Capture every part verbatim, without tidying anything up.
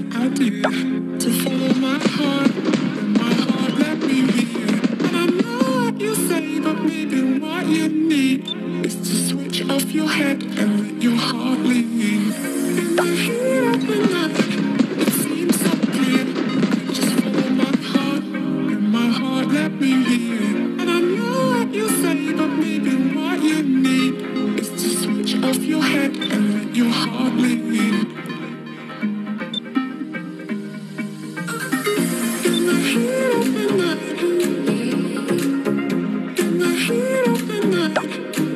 it I did to follow my heart, and my heart let me hear. And I know what you say, but maybe what you need is to switch off your head and let your heart lead. In the heat of the night, it seems so clear. Just follow my heart, and my heart let me hear. And I know what you say, but maybe what you need is to switch off your head and let your heart lead. In the heat of the night, in the heat of the night,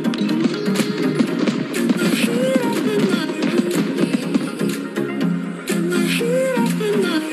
in the heat of the night, in the heat of the night.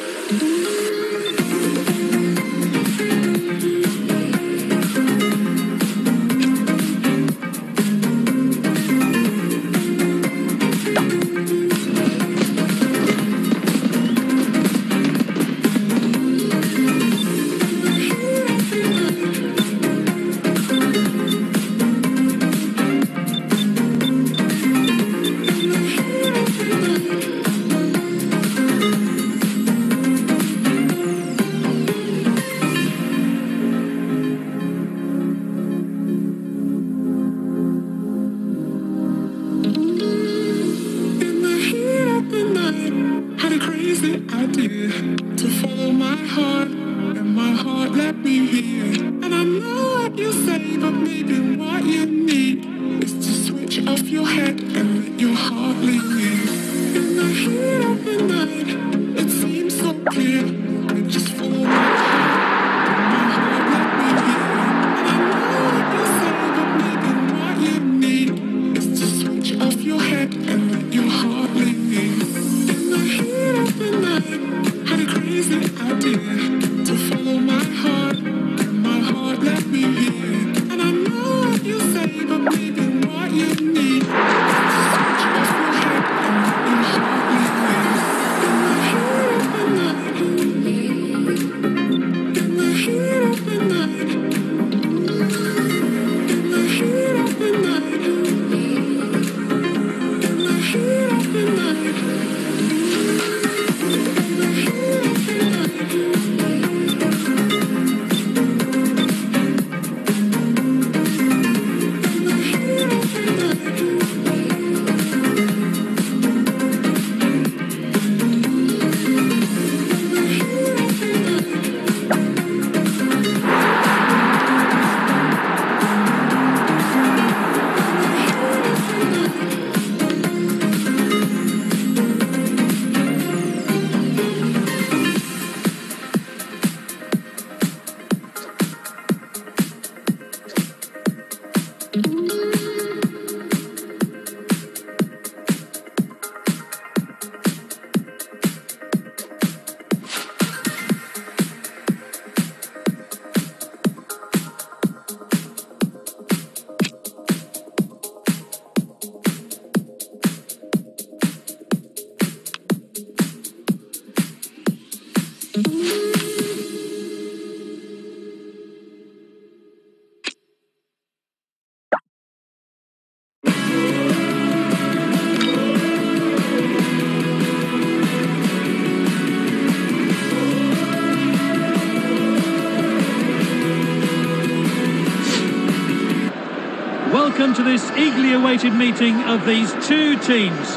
Welcome to this eagerly awaited meeting of these two teams.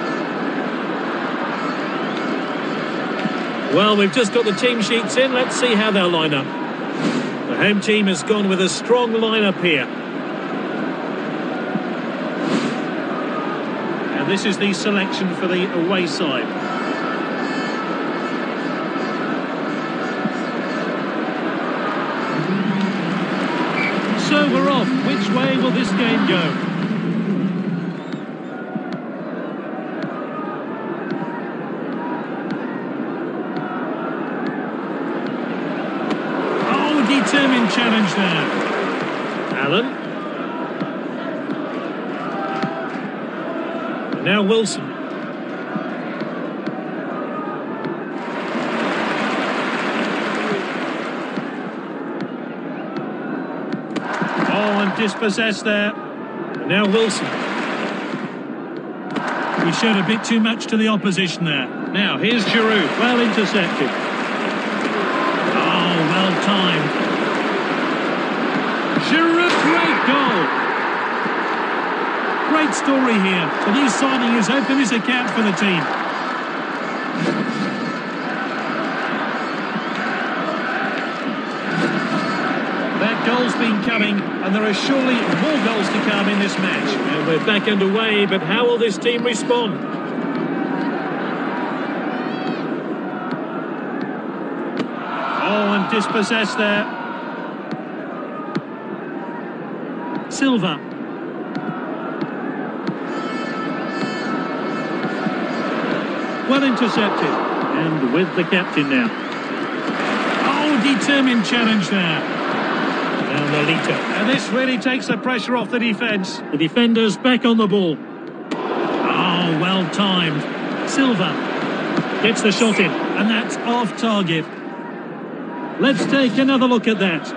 Well, we've just got the team sheets in. Let's see how they'll line up. The home team has gone with a strong lineup here. And this is the selection for the away side. So we're off. Which way will this game go? Oh, determined challenge there. Allen. And now Wilson. Dispossessed there. And now Wilson. He showed a bit too much to the opposition there. Now, here's Giroud. Well intercepted. Oh, well timed. Giroud, great goal. Great story here. The new signing has opened his account for the team. That goal's been coming, and there are surely more goals to come in this match. And we're back underway, but how will this team respond? Oh, and dispossessed there. Silva. Well intercepted. And with the captain now. Oh, determined challenge there. Now Nolito. And this really takes the pressure off the defence. The defender's back on the ball. Oh, well timed. Silva gets the shot in. And that's off target. Let's take another look at that.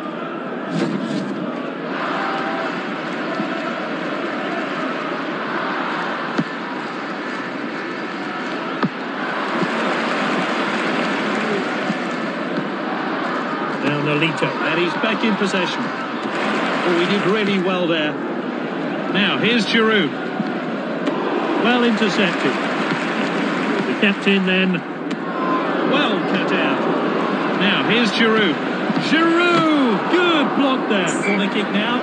Now Nolito, and he's back in possession. Oh, he did really well there. Now, here's Giroud. Well intercepted. The captain then. Well cut out. Now, here's Giroud. Giroud! Good block there. Corner kick now.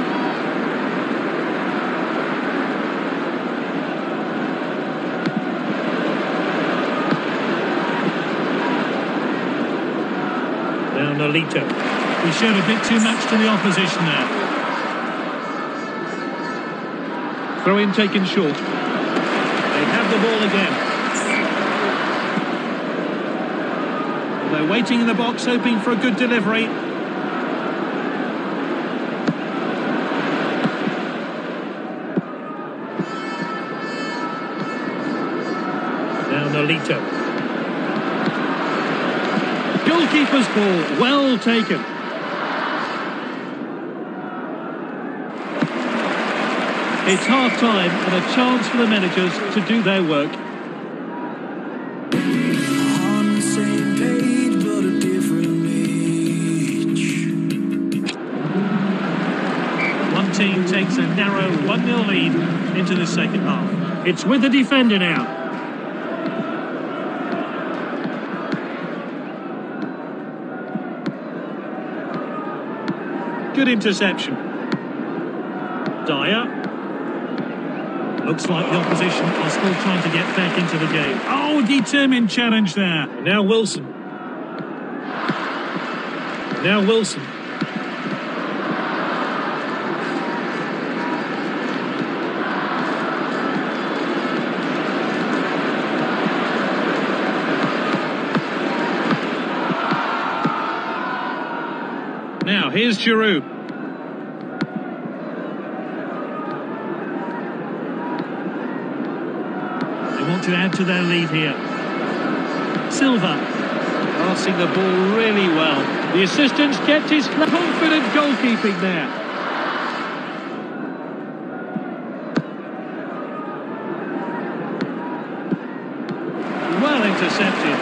Now Nolito. He showed a bit too much to the opposition there. Throw in taken short. They have the ball again. They're waiting in the box, hoping for a good delivery. Now Nolito. Goalkeeper's ball, well taken. It's half-time and a chance for the managers to do their work. On the same page, but a different age. One team takes a narrow one nil lead into the second half. It's with the defender now. Good interception. Dyer. Looks like the opposition are still trying to get back into the game. Oh, determined challenge there. Now Wilson. Now Wilson. Now, here's Giroud. Want to add to their lead here. Silva passing the ball really well. The assistants kept his confident goalkeeping there. Well intercepted.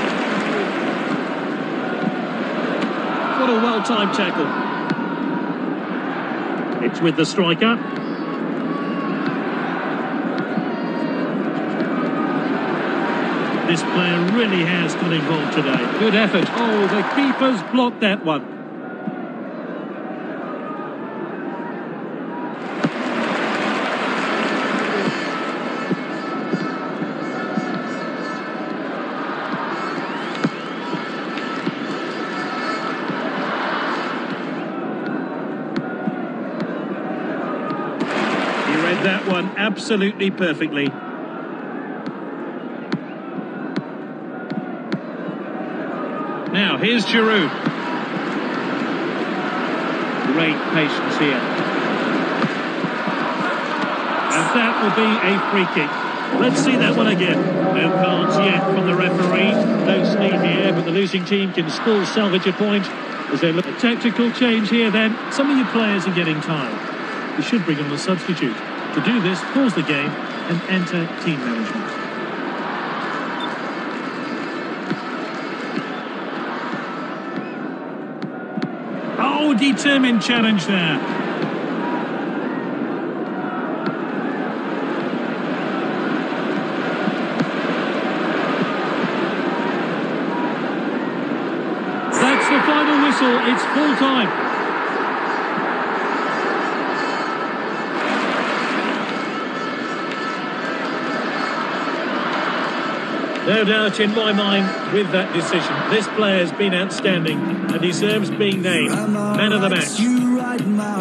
What a well-timed tackle. It's with the striker. This player really has got involved today. Good effort. Oh, the keeper's blocked that one. He read that one absolutely perfectly. Now, here's Giroud. Great patience here. And that will be a free kick. Let's see that one again. No cards yet from the referee. No sleep here, but the losing team can still salvage a point. As they look at a tactical change here then. Some of your players are getting tired. You should bring on a substitute. To do this, pause the game and enter team management. determined challenge there. That's the final whistle. It's full time. No doubt in my mind with that decision. This player's been outstanding and deserves being named man of the match.